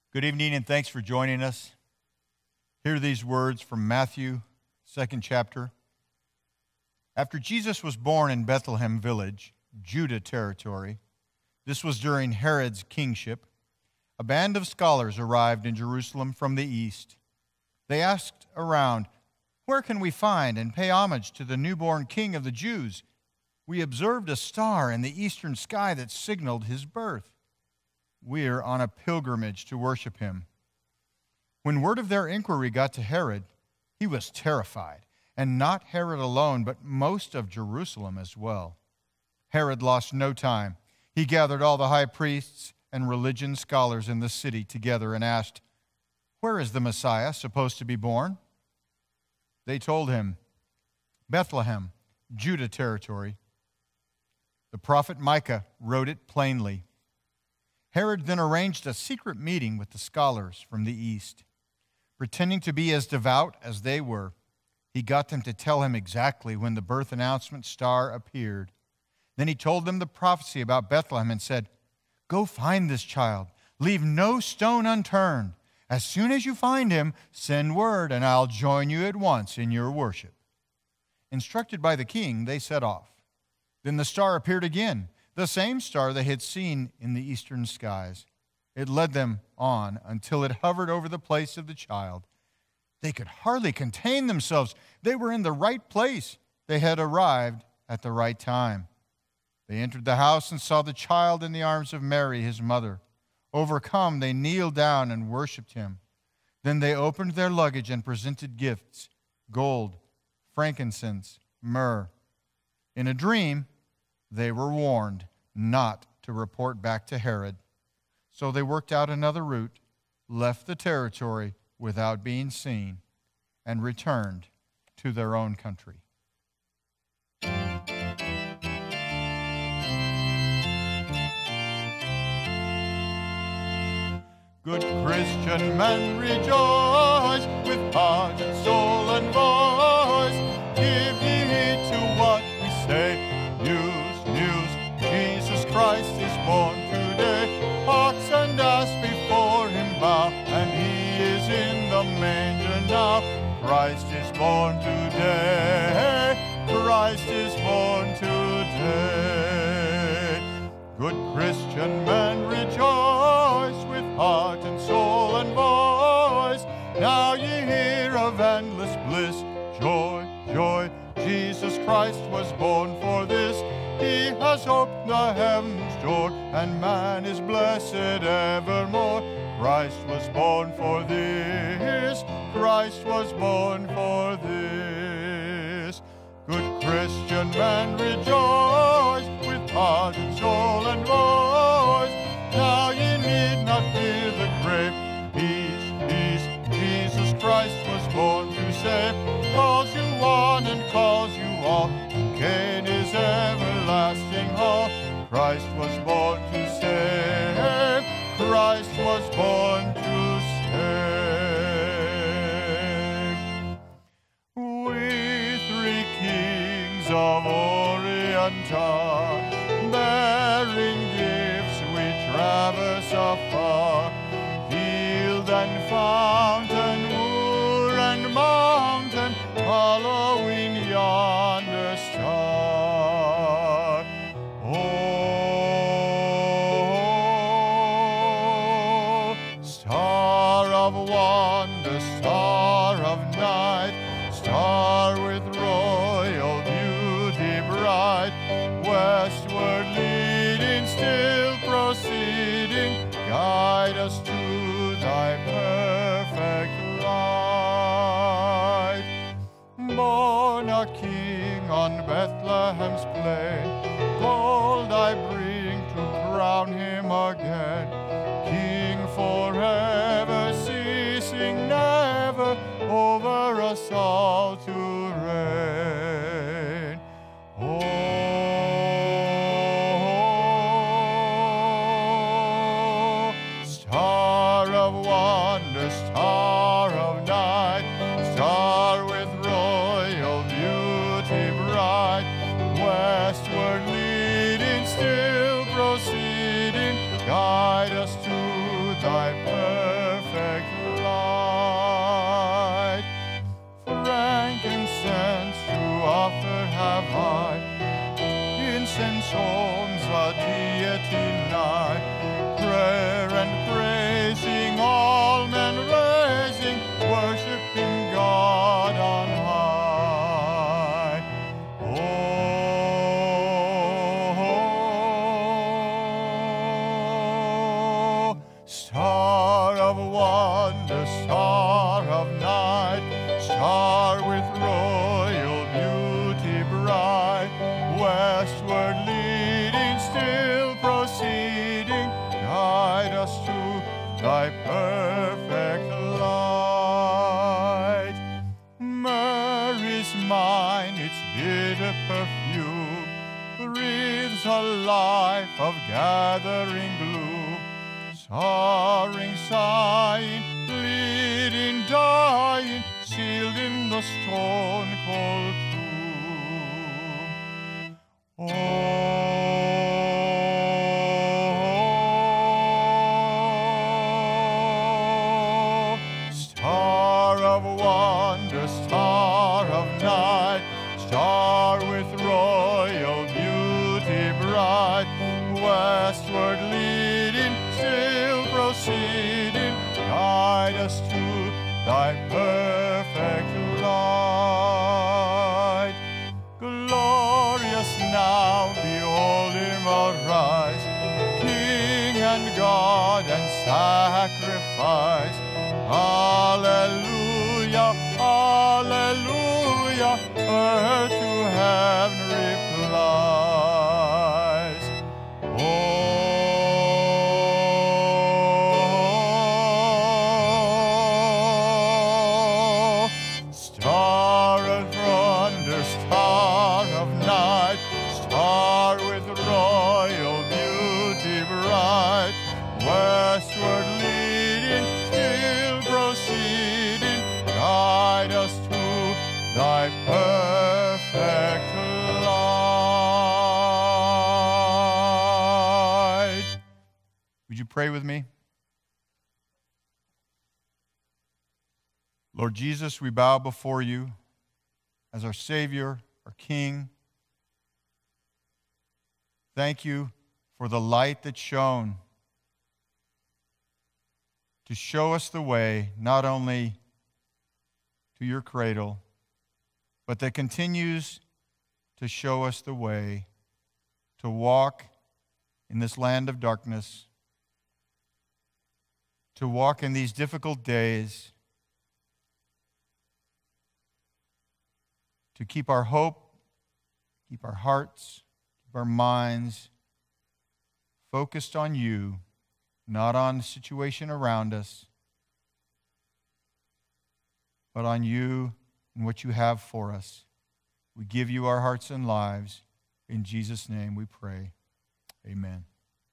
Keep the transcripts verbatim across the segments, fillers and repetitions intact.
Good evening and thanks for joining us. Hear these words from Matthew, second chapter. After Jesus was born in Bethlehem village, Judah territory, this was during Herod's kingship, a band of scholars arrived in Jerusalem from the east. They asked around, "Where can we find and pay homage to the newborn king of the Jews? We observed a star in the eastern sky that signaled his birth. We're on a pilgrimage to worship him." When word of their inquiry got to Herod, he was terrified, and not Herod alone, but most of Jerusalem as well. Herod lost no time. He gathered all the high priests and religion scholars in the city together and asked, "Where is the Messiah supposed to be born?" They told him, "Bethlehem, Judah territory." The prophet Micah wrote it plainly. Herod then arranged a secret meeting with the scholars from the east. Pretending to be as devout as they were, he got them to tell him exactly when the birth announcement star appeared. Then he told them the prophecy about Bethlehem and said, "Go find this child. Leave no stone unturned. As soon as you find him, send word, and I'll join you at once in your worship." Instructed by the king, they set off. Then the star appeared again, the same star they had seen in the eastern skies. It led them on until it hovered over the place of the child. They could hardly contain themselves. They were in the right place. They had arrived at the right time. They entered the house and saw the child in the arms of Mary, his mother. Overcome, they kneeled down and worshiped him. Then they opened their luggage and presented gifts: gold, frankincense, myrrh. In a dream, they were warned not to report back to Herod. So they worked out another route, left the territory without being seen, and returned to their own country. Good Christian men, rejoice with heart and soul and voice. Give ye heed to what we say. News, news, Jesus Christ is born today. Ox and ass before him bow, and he is in the manger now. Christ is born today. Christ is born today. Good Christian men, rejoice with heart and soul and voice. Now ye hear of endless bliss. Joy, joy, Jesus Christ was born for this. He has opened the heavens door, and man is blessed evermore. Christ was born for this. Christ was born for this. Good Christian man, rejoice with heart and soul and voice. Now ye need not fear the grave. Peace, peace, Jesus Christ was born to save. Calls you one and calls you all. Gain is everlasting hall. Christ was born to save. Christ was born to save. We three kings of Orient are, bearing gifts we traverse afar. Field and fountain, moor and mountain, following yonder star. Oh, star of wonder, star of night, star with royal beauty bright, westward leading, still proceeding, guide us to thy perfect light. Born a king on Bethlehem's plain, gold I bring to crown him again. King forever, ceasing never, over us all to reign. Oh, star of wonder, star of night, star with royal beauty bright, westward leading, still proceeding, guide Star of wonder, star of night, star with royal beauty bright, westward leading, still proceeding, guide us to thy perfect light. Mary's mind, its bitter perfume, breathes a life of gathering gloom, sorrowing, sighing, bleeding, dying, sealed in the stone-cold tomb. Oh, star of wonder, star of night, star with royal beauty bright, westward leading, still proceeding, guide us to thy perfect light. Glorious now, behold him arise, King and God and sacrifice. Alleluia, alleluia, earth to heaven replies. Oh, star of wonder, star of night, star with royal beauty bright, westward leading, still proceeding, guide us to thy perfect light. Would you pray with me? Lord Jesus, we bow before you as our Savior, our King. Thank you for the light that shone to show us the way, not only to your cradle, but that continues to show us the way to walk in this land of darkness, to walk in these difficult days, to keep our hope, keep our hearts, keep our minds focused on you, not on the situation around us, but on you and what you have for us. We give you our hearts and lives. In Jesus' name we pray. Amen.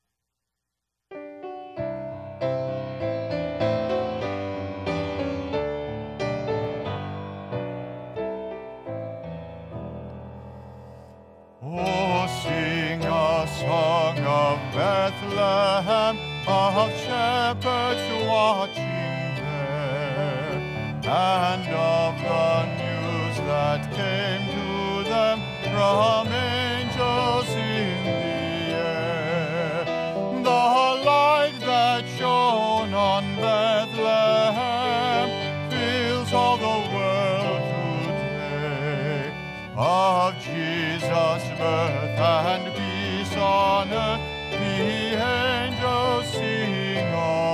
Oh, sing a song of Bethlehem, of shepherds watching there, and of the news that came to them from angels in the air. The light that shone on Bethlehem fills all the world today. Of Jesus' birth and peace on earth, the angels sing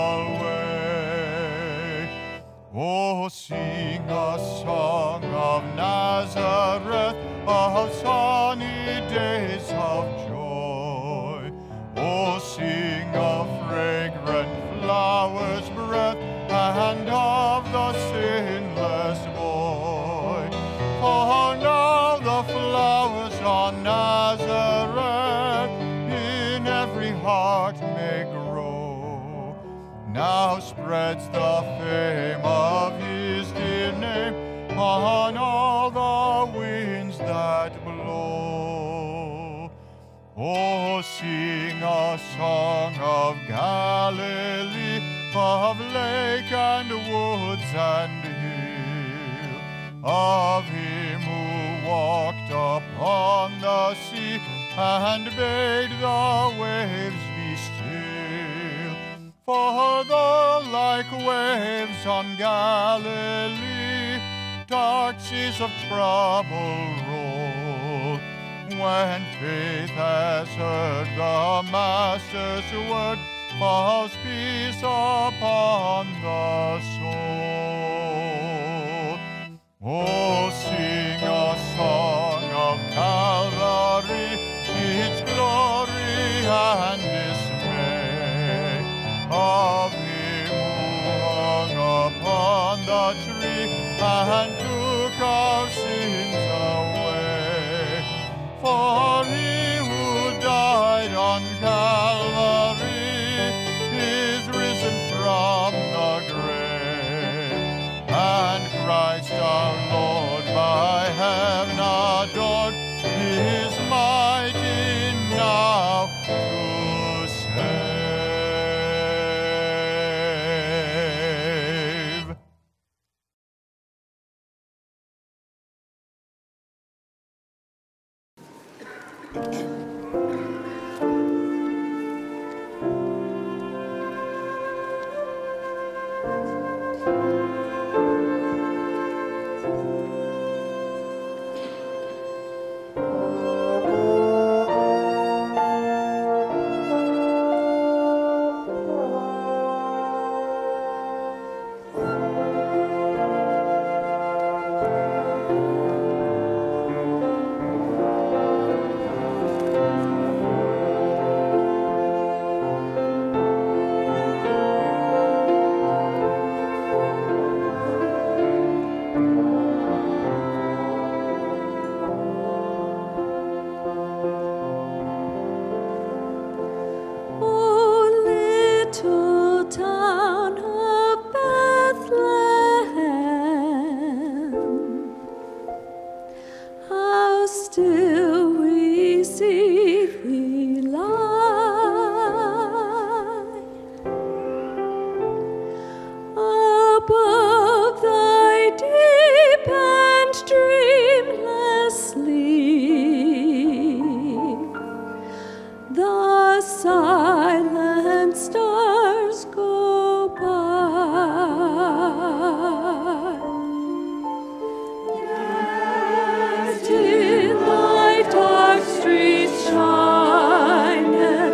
alway. Oh, sing a song of Nazareth, of sunny days of joy. Oh, sing of fragrant flowers' breath, and of the sinless boy. For now the flowers on Nazareth in every heart may grow. Now spreads the fame of his dear name on all the winds that blow. Oh, sing a song of Galilee, of lake and woods and hill, of him who walked upon the sea and bade the waves be still. For though like waves on Galilee dark seas of trouble roll, when faith has heard the Master's word, false peace upon the soul. Oh, sing a song of Calvary, its glory and dismay, of him who hung upon the tree and took our sins away. For he who died on Calvary is risen from the grave, and Christ our Lord by heaven adored is mighty now to save.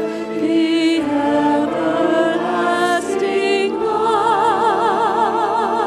Everlasting light.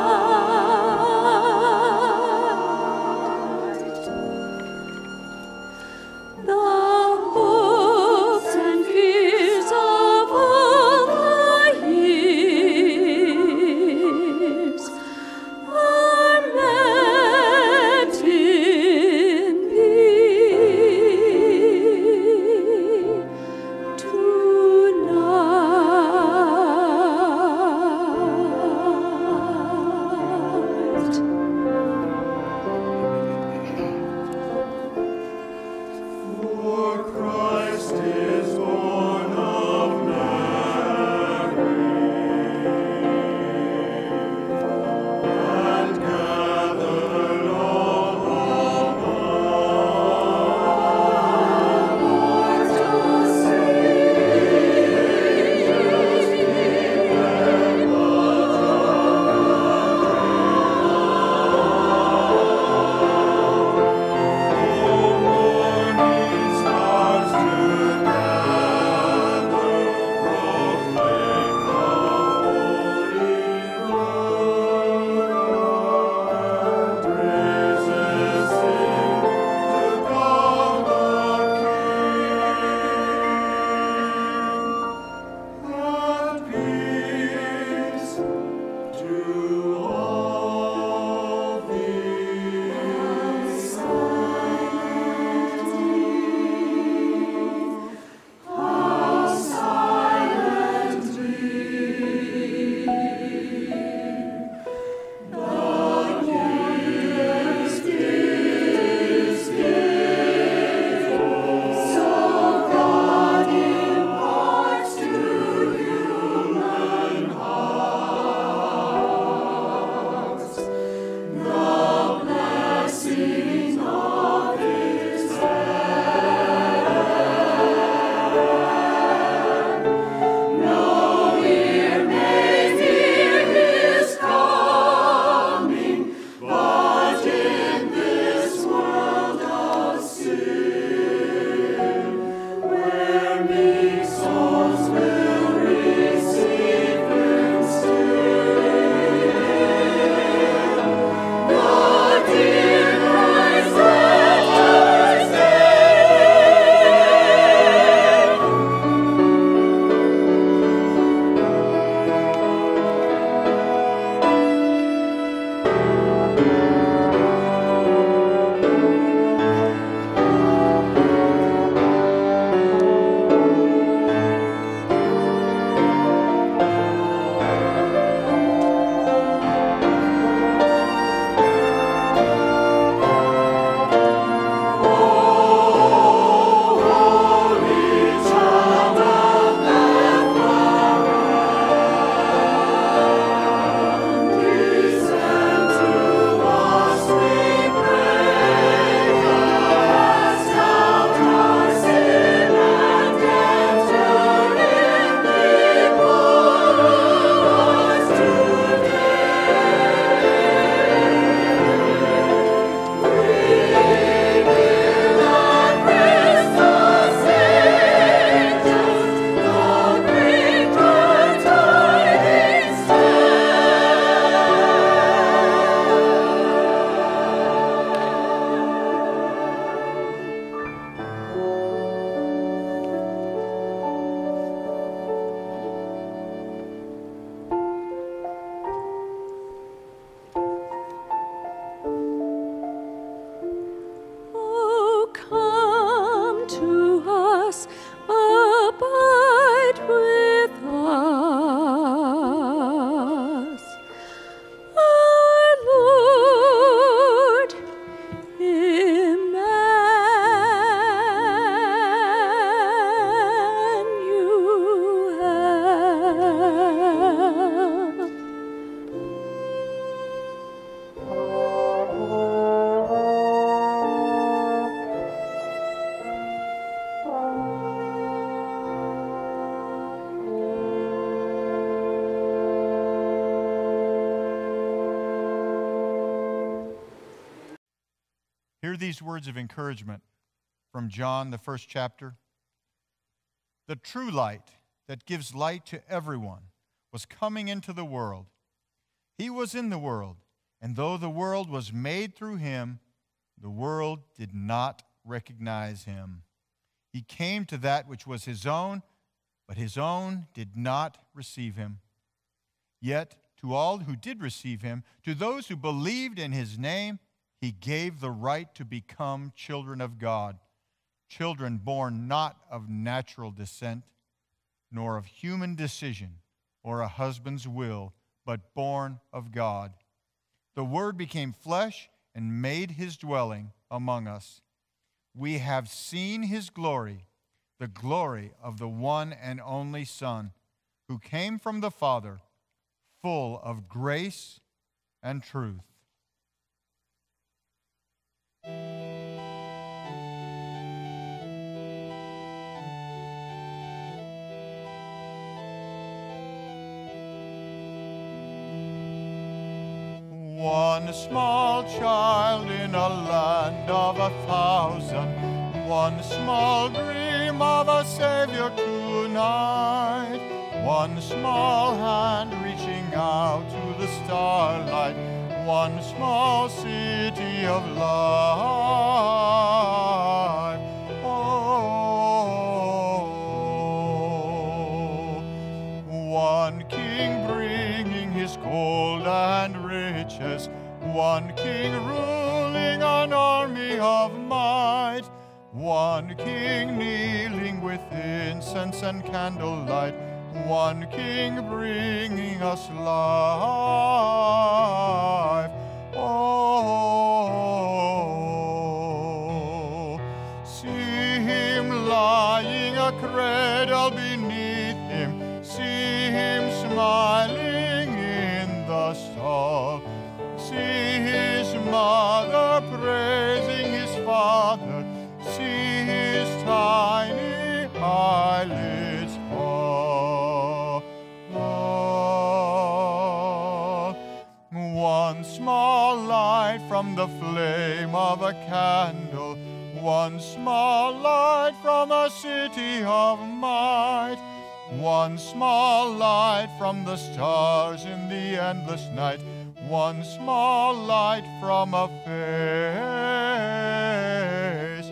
Hear these words of encouragement from John, the first chapter. The true light that gives light to everyone was coming into the world. He was in the world, and though the world was made through him, the world did not recognize him. He came to that which was his own, but his own did not receive him. Yet to all who did receive him, to those who believed in his name, he gave the right to become children of God, children born not of natural descent, nor of human decision or a husband's will, but born of God. The Word became flesh and made his dwelling among us. We have seen his glory, the glory of the one and only Son, who came from the Father, full of grace and truth. One small child in a land of a thousand, one small dream of a Savior tonight, one small hand reaching out to the starlight, one small city of life. Oh, one king bringing his gold and riches, one king ruling an army of might, one king kneeling with incense and candlelight, one king bringing us life. Oh, see him lying a cradle beneath him, see him smiling in the stall, see his mother praising his father, see his tiny eyelids fall. Oh, one small light from the flame of a candle, one small light from a city of might, one small light from the stars in the endless night, one small light from a face.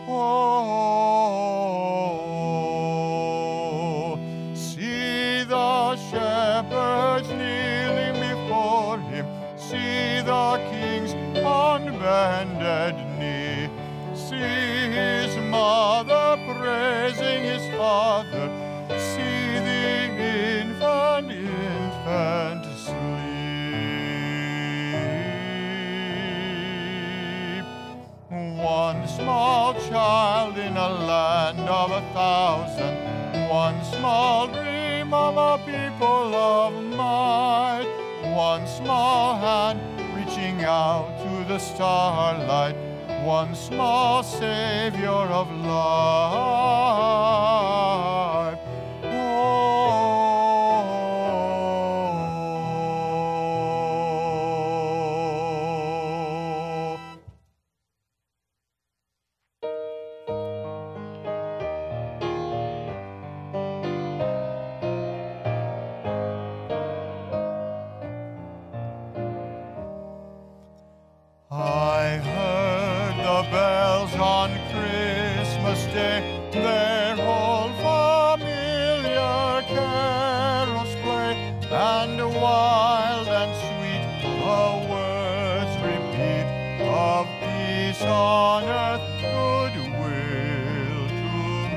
Oh, see the shepherds kneeling before him, see the kings on bended knee, see his mother praising his father, see the infant, infant sleep. One small child in a land of a thousand, one small dream of a people of might, one small hand reaching out to the starlight, one small Savior of life. I heard the bells on Christmas Day, their old familiar carols play, and wild and sweet the words repeat of peace on earth, goodwill to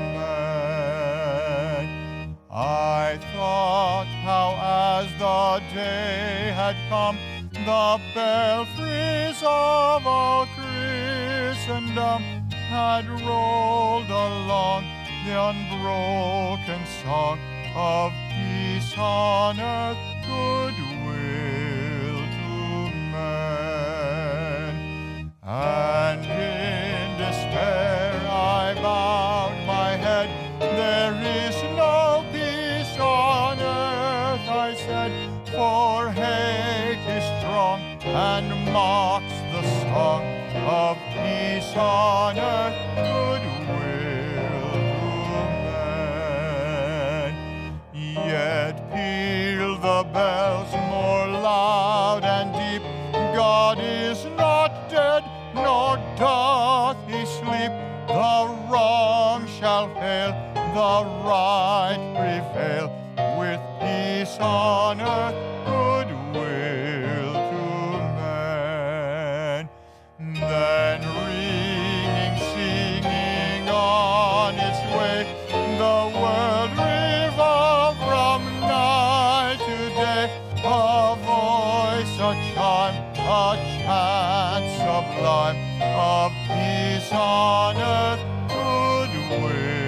man. I thought how as the day had come, the belfries of all Christendom had rolled along the unbroken song of peace on earth, goodwill to man. And in despair I bowed my head, there is no peace on earth, I said, for hate is strong and mocks the sun. song of peace on earth, goodwill to men. Yet peal the bells more loud and deep, God is not dead, nor doth he sleep. The wrong shall fail, the right prevail, with peace on earth, goodwill to men. Then ringing, singing on its way, the world revolve from night to day. A voice, a chime, a chant sublime of peace on earth, goodwill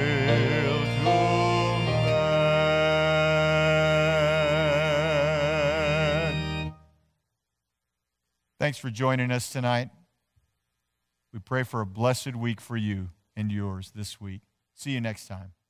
to men. Thanks for joining us tonight. We pray for a blessed week for you and yours this week. See you next time.